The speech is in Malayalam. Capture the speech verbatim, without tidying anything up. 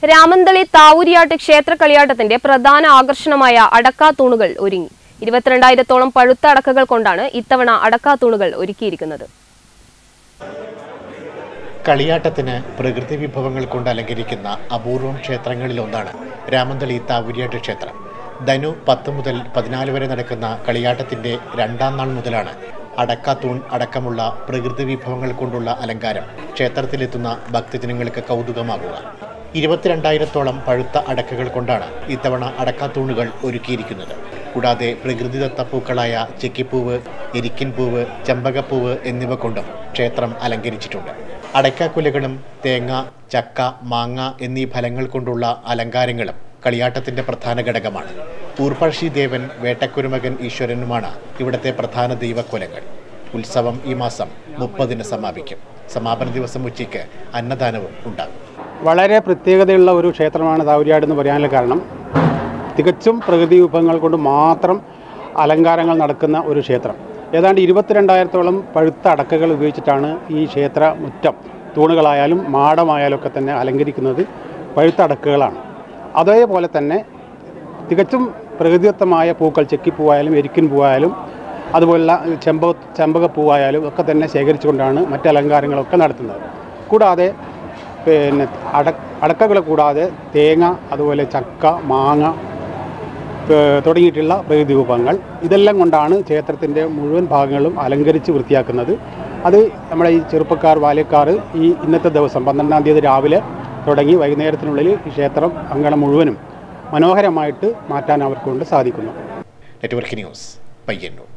രാമന്തളി താവൂരിയാട്ട് ക്ഷേത്ര കളിയാട്ടത്തിന്റെ പ്രധാന ആകർഷണമായ അടക്കാത്തൂണുകൾ ഒരുങ്ങി. ഇരുപത്തിരണ്ടായിരത്തോളം പഴുത്ത അടക്കകൾ കൊണ്ടാണ് ഇത്തവണ അടക്കാത്തൂണുകൾ ഒരുക്കിയിരിക്കുന്നത്. കളിയാട്ടത്തിന് പ്രകൃതി വിഭവങ്ങൾ കൊണ്ട് അലങ്കരിക്കുന്ന അപൂർവം ക്ഷേത്രങ്ങളിലൊന്നാണ് രാമന്തളി താവൂരിയാട്ട് ക്ഷേത്രം. ധനു പത്ത് മുതൽ പതിനാല് വരെ നടക്കുന്ന കളിയാട്ടത്തിന്റെ രണ്ടാം നാൾ മുതലാണ് അടക്കാത്തൂൺ അടക്കമുള്ള പ്രകൃതി വിഭവങ്ങൾ കൊണ്ടുള്ള അലങ്കാരം ക്ഷേത്രത്തിലെത്തുന്ന ഭക്തജനങ്ങൾക്ക് കൗതുകമാകുക. ഇരുപത്തിരണ്ടായിരത്തോളം പഴുത്ത അടക്കകൾ കൊണ്ടാണ് ഇത്തവണ അടക്കാത്തൂണുകൾ ഒരുക്കിയിരിക്കുന്നത്. കൂടാതെ പ്രകൃതിദത്ത പൂക്കളായ ചെക്കിപ്പൂവ്, എരിക്കിൻ പൂവ്, ചെമ്പകപ്പൂവ് എന്നിവ കൊണ്ടും ക്ഷേത്രം അലങ്കരിച്ചിട്ടുണ്ട്. അടയ്ക്കാക്കുലകളും തേങ്ങ, ചക്ക, മാങ്ങ എന്നീ ഫലങ്ങൾ കൊണ്ടുള്ള അലങ്കാരങ്ങളും കളിയാട്ടത്തിന്റെ പ്രധാന ഘടകമാണ്. ഊർപ്പഴശ്ശി ദേവൻ, വേട്ടക്കുരുമകൻ ഈശ്വരനുമാണ് ഇവിടുത്തെ പ്രധാന ദൈവക്കുലങ്ങൾ. ഉത്സവം ഈ മാസം മുപ്പതിന് സമാപിക്കും. സമാപന ദിവസം ഉച്ചയ്ക്ക് അന്നദാനവും ഉണ്ടാകും. വളരെ പ്രത്യേകതയുള്ള ഒരു ക്ഷേത്രമാണ് താവൂരിയാട് എന്ന് പറയാനുള്ള കാരണം, തികച്ചും പ്രകൃതി വിഭവങ്ങൾ കൊണ്ട് മാത്രം അലങ്കാരങ്ങൾ നടക്കുന്ന ഒരു ക്ഷേത്രം. ഏതാണ്ട് ഇരുപത്തിരണ്ടായിരത്തോളം പഴുത്ത അടക്കകൾ ഉപയോഗിച്ചിട്ടാണ് ഈ ക്ഷേത്ര മുറ്റം, തൂണുകളായാലും മാടമായാലും ഒക്കെ തന്നെ അലങ്കരിക്കുന്നത് പഴുത്ത അടക്കകളാണ്. അതേപോലെ തന്നെ തികച്ചും പ്രകൃതിദത്തമായ പൂക്കൾ, ചെക്കിപ്പൂവായാലും എരിക്കിൻ പൂവായാലും അതുപോലുള്ള ചെമ്പ ചെമ്പകപ്പൂവായാലും ഒക്കെ തന്നെ ശേഖരിച്ചുകൊണ്ടാണ് മറ്റ് അലങ്കാരങ്ങളൊക്കെ നടത്തുന്നത്. കൂടാതെ പിന്നെ അട അടക്കകൾ കൂടാതെ തേങ്ങ, അതുപോലെ ചക്ക, മാങ്ങ തുടങ്ങിയിട്ടുള്ള പ്രകൃതി വിഭവങ്ങൾ, ഇതെല്ലാം കൊണ്ടാണ് ക്ഷേത്രത്തിൻ്റെ മുഴുവൻ ഭാഗങ്ങളും അലങ്കരിച്ച് വൃത്തിയാക്കുന്നത്. അത് നമ്മുടെ ഈ ചെറുപ്പക്കാർ, ബാല്യക്കാർ ഈ ഇന്നത്തെ ദിവസം പന്ത്രണ്ടാം തീയതി രാവിലെ തുടങ്ങി വൈകുന്നേരത്തിനുള്ളിൽ ഈ ക്ഷേത്രം അങ്കണം മുഴുവനും മനോഹരമായിട്ട് മാറ്റാൻ അവർക്കൊണ്ട് സാധിക്കുന്നു. Network news, Payyanur.